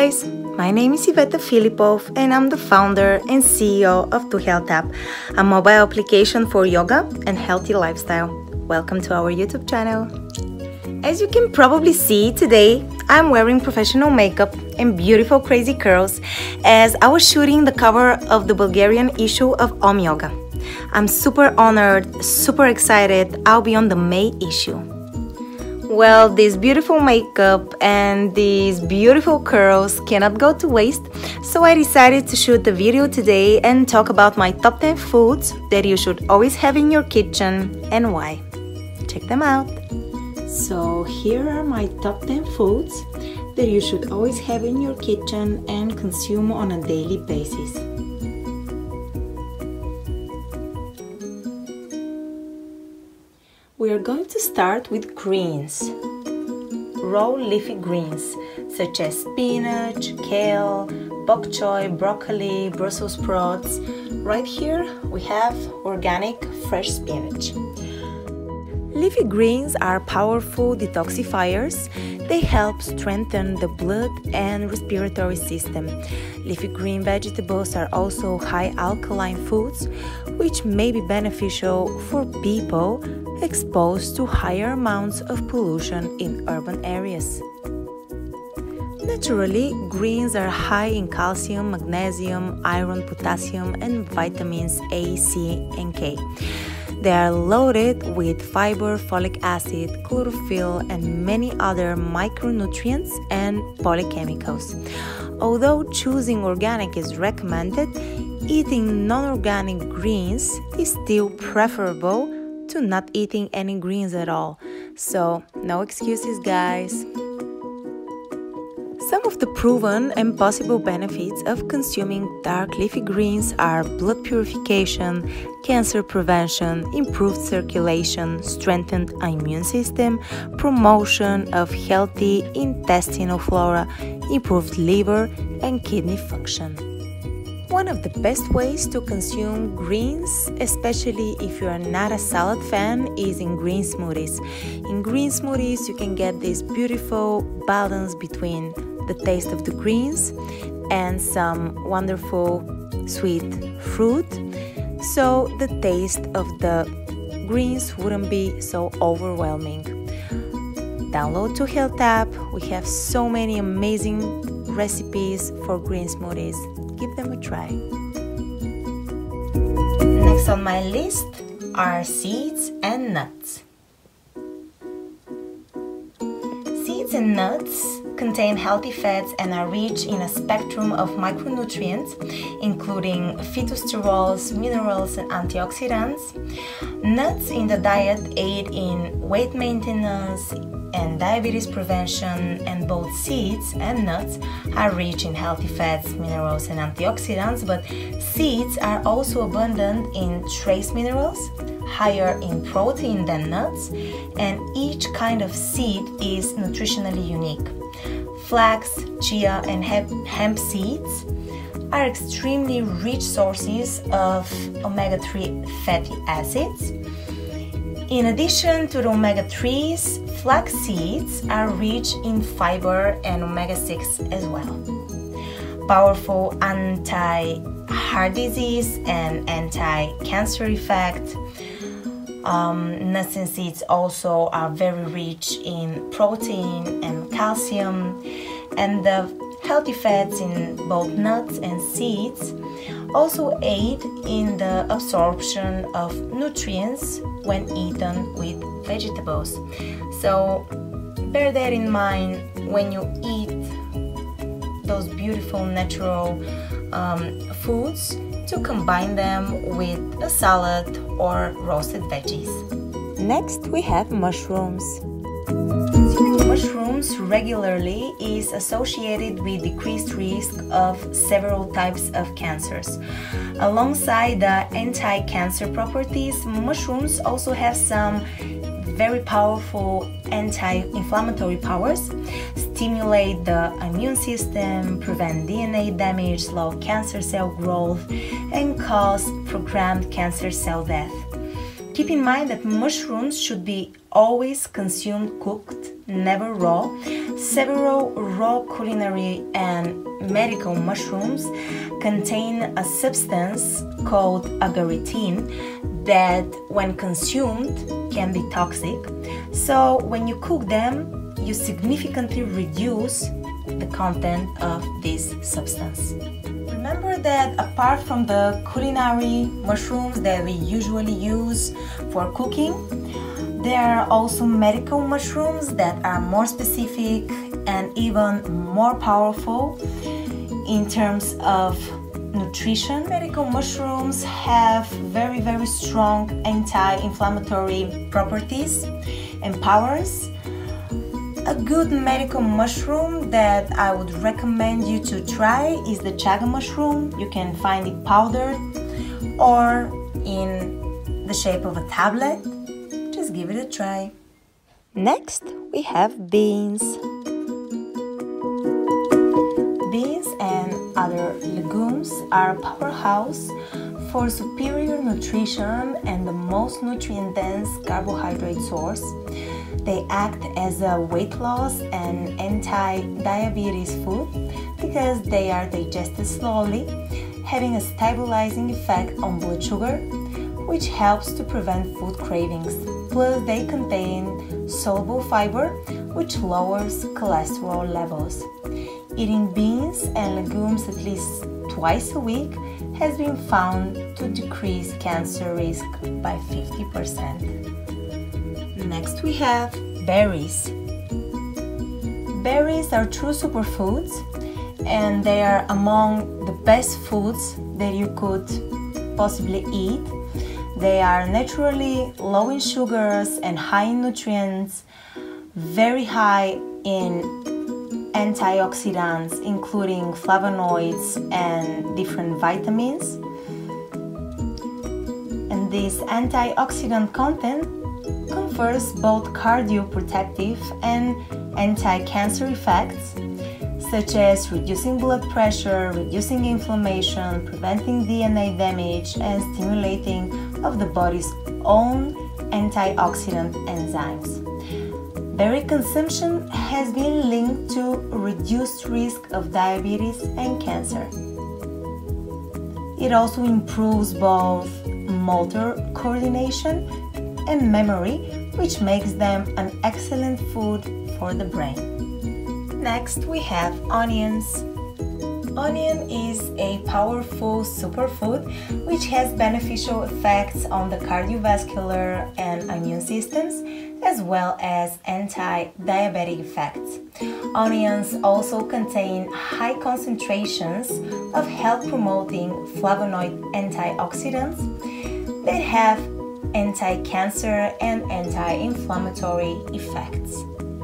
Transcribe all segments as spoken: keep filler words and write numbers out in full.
guys! My name is Iveta Filipov and I'm the founder and C E O of To Health App, a mobile application for yoga and healthy lifestyle. Welcome to our YouTube channel. As you can probably see today, I'm wearing professional makeup and beautiful crazy curls as I was shooting the cover of the Bulgarian issue of Om Yoga. I'm super honored, super excited I'll be on the May issue. Well, this beautiful makeup and these beautiful curls cannot go to waste, so I decided to shoot the video today and talk about my top ten foods that you should always have in your kitchen and why. Check them out! So here are my top ten foods that you should always have in your kitchen and consume on a daily basis. We are going to start with greens. Raw leafy greens such as spinach, kale, bok choy, broccoli, Brussels sprouts. Right here we have organic fresh spinach. Leafy greens are powerful detoxifiers. They help strengthen the blood and respiratory system. Leafy green vegetables are also high alkaline foods, which may be beneficial for people exposed to higher amounts of pollution in urban areas. Naturally, greens are high in calcium, magnesium, iron, potassium, and vitamins A, C, and K. They are loaded with fiber, folic acid, chlorophyll, and many other micronutrients and polychemicals. Although choosing organic is recommended, eating non-organic greens is still preferable to not eating any greens at all. So, no excuses, guys. Some of the proven and possible benefits of consuming dark leafy greens are blood purification, cancer prevention, improved circulation, strengthened immune system, promotion of healthy intestinal flora, improved liver and kidney function. One of the best ways to consume greens, especially if you are not a salad fan, is in green smoothies. In green smoothies, you can get this beautiful balance between the taste of the greens and some wonderful sweet fruit, so the taste of the greens wouldn't be so overwhelming. Download To Health App. We have so many amazing recipes for green smoothies. Give them a try. Next on my list are seeds and nuts. Seeds and nuts contain healthy fats and are rich in a spectrum of micronutrients, including phytosterols, minerals, and antioxidants. Nuts in the diet aid in weight maintenance and diabetes prevention, and both seeds and nuts are rich in healthy fats, minerals, and antioxidants, but seeds are also abundant in trace minerals, higher in protein than nuts, and each kind of seed is nutritionally unique. Flax, chia, and hemp seeds are extremely rich sources of omega three fatty acids. In addition to the omega threes, flax seeds are rich in fiber and omega six as well. Powerful anti-heart disease and anti-cancer effect. Um, nuts and seeds also are very rich in protein and calcium, and the healthy fats in both nuts and seeds also aid in the absorption of nutrients when eaten with vegetables. So bear that in mind when you eat those beautiful natural um, foods, to combine them with a salad or roasted veggies. Next, we have mushrooms. Consuming mushrooms regularly is associated with decreased risk of several types of cancers. Alongside the anti-cancer properties, mushrooms also have some very powerful anti-inflammatory powers, stimulate the immune system, prevent D N A damage, slow cancer cell growth, and cause programmed cancer cell death. Keep in mind that mushrooms should be always consumed cooked, never raw. Several raw culinary and medical mushrooms contain a substance called agaritine that, when consumed, can be toxic. So when you cook them, you significantly reduce the content of this substance. Remember that apart from the culinary mushrooms that we usually use for cooking, there are also medical mushrooms that are more specific and even more powerful in terms of nutrition. Medical mushrooms have very, very strong anti-inflammatory properties and powers. A good medical mushroom that I would recommend you to try is the chaga mushroom. You can find it powdered or in the shape of a tablet. Just give it a try. Next, we have beans. Beans and other legumes are a powerhouse for superior nutrition and the most nutrient-dense carbohydrate source. They act as a weight loss and anti-diabetes food because they are digested slowly, having a stabilizing effect on blood sugar, which helps to prevent food cravings. Plus, they contain soluble fiber, which lowers cholesterol levels. Eating beans and legumes at least twice a week has been found to decrease cancer risk by fifty percent. Next we have berries. Berries are true superfoods and they are among the best foods that you could possibly eat. They are naturally low in sugars and high in nutrients, very high in antioxidants including flavonoids and different vitamins. And this antioxidant content confers both cardioprotective and anti-cancer effects, such as reducing blood pressure, reducing inflammation, preventing D N A damage, and stimulating of the body's own antioxidant enzymes. Berry consumption has been linked to reduced risk of diabetes and cancer. It also improves both motor coordination and memory, which makes them an excellent food for the brain. Next we have onions. Onion is a powerful superfood which has beneficial effects on the cardiovascular and immune systems, as well as anti-diabetic effects. Onions also contain high concentrations of health-promoting flavonoid antioxidants that have anti-cancer and anti-inflammatory effects.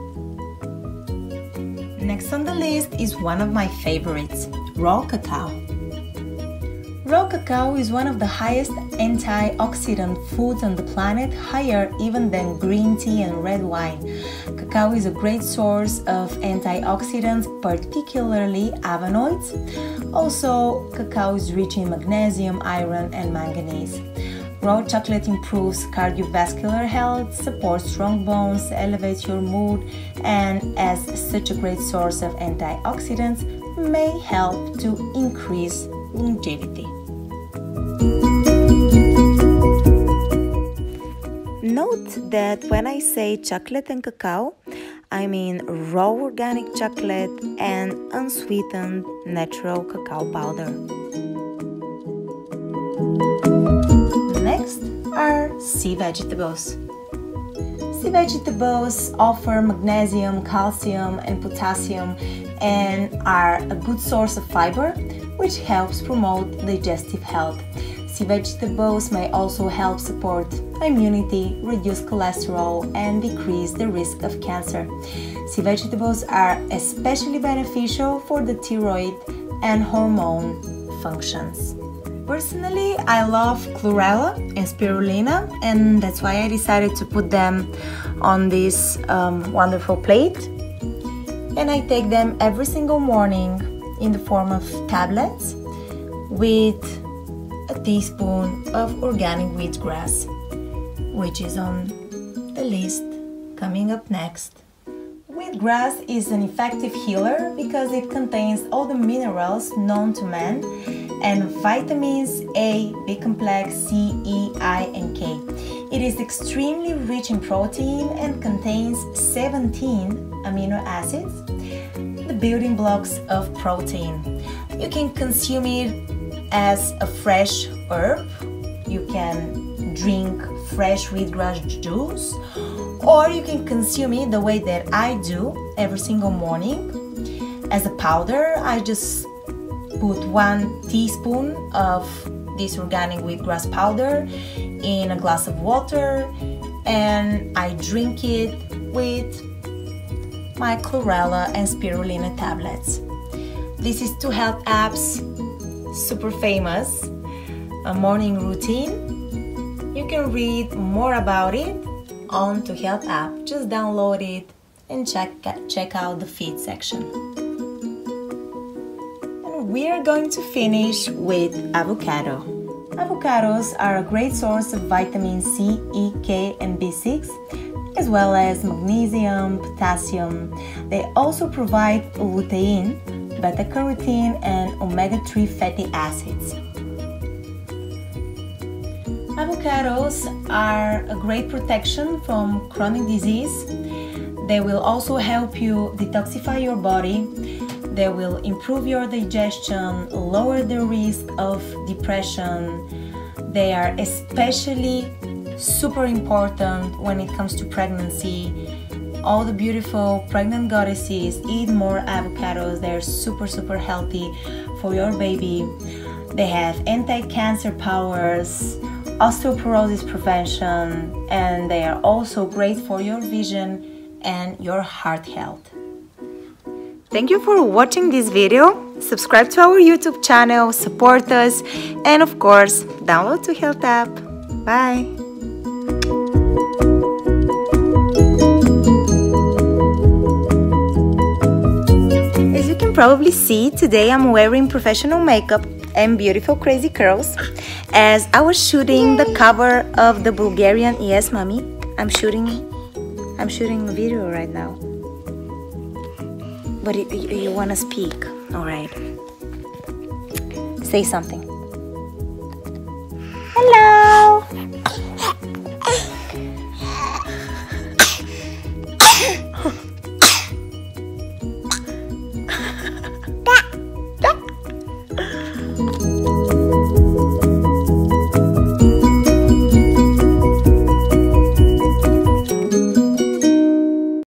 Next on the list is one of my favorites, raw cacao. Raw cacao is one of the highest antioxidant foods on the planet, higher even than green tea and red wine. Cacao is a great source of antioxidants, particularly flavonoids. Also, cacao is rich in magnesium, iron, and manganese. Raw chocolate improves cardiovascular health, supports strong bones, elevates your mood, and as such a great source of antioxidants, may help to increase longevity. Note that when I say chocolate and cacao, I mean raw organic chocolate and unsweetened natural cacao powder. Next are sea vegetables. Sea vegetables offer magnesium, calcium, and potassium and are a good source of fiber, which helps promote digestive health. Sea vegetables may also help support immunity, reduce cholesterol, and decrease the risk of cancer. Sea vegetables are especially beneficial for the thyroid and hormone functions. Personally, I love chlorella and spirulina, and that's why I decided to put them on this um, wonderful plate. And I take them every single morning in the form of tablets with a teaspoon of organic wheatgrass. which is on the list coming up next. Wheatgrass is an effective healer because it contains all the minerals known to man and vitamins A, B complex, C, E, I, and K. It is extremely rich in protein and contains seventeen amino acids, the building blocks of protein. You can consume it as a fresh herb. You can drink fresh wheatgrass juice, or you can consume it the way that I do every single morning. As a powder, I just put one teaspoon of this organic wheatgrass powder in a glass of water and I drink it with my chlorella and spirulina tablets. This is two Health App's super famous a morning routine. You can read more about it on two Health App. Just download it and check, check out the feed section. And we are going to finish with avocado. Avocados are a great source of vitamin C, E, K, and B six, as well as magnesium, potassium. They also provide lutein, beta-carotene, and omega three fatty acids. Avocados are a great protection from chronic disease. They will also help you detoxify your body. They will improve your digestion, lower the risk of depression. They are especially super important when it comes to pregnancy. All the beautiful pregnant goddesses eat more avocados. They're super, super healthy for your baby. They have anti-cancer powers, osteoporosis prevention, and they are also great for your vision and your heart health. Thank you for watching this video. Subscribe to our YouTube channel, support us, and of course, download two Health App. Bye! As you can probably see, today I'm wearing professional makeup and beautiful crazy curls as I was shooting the cover of the Bulgarian. Yes, mommy, I'm shooting I'm shooting a video right now. But you, you, you want to speak. All right. Say something. Hello.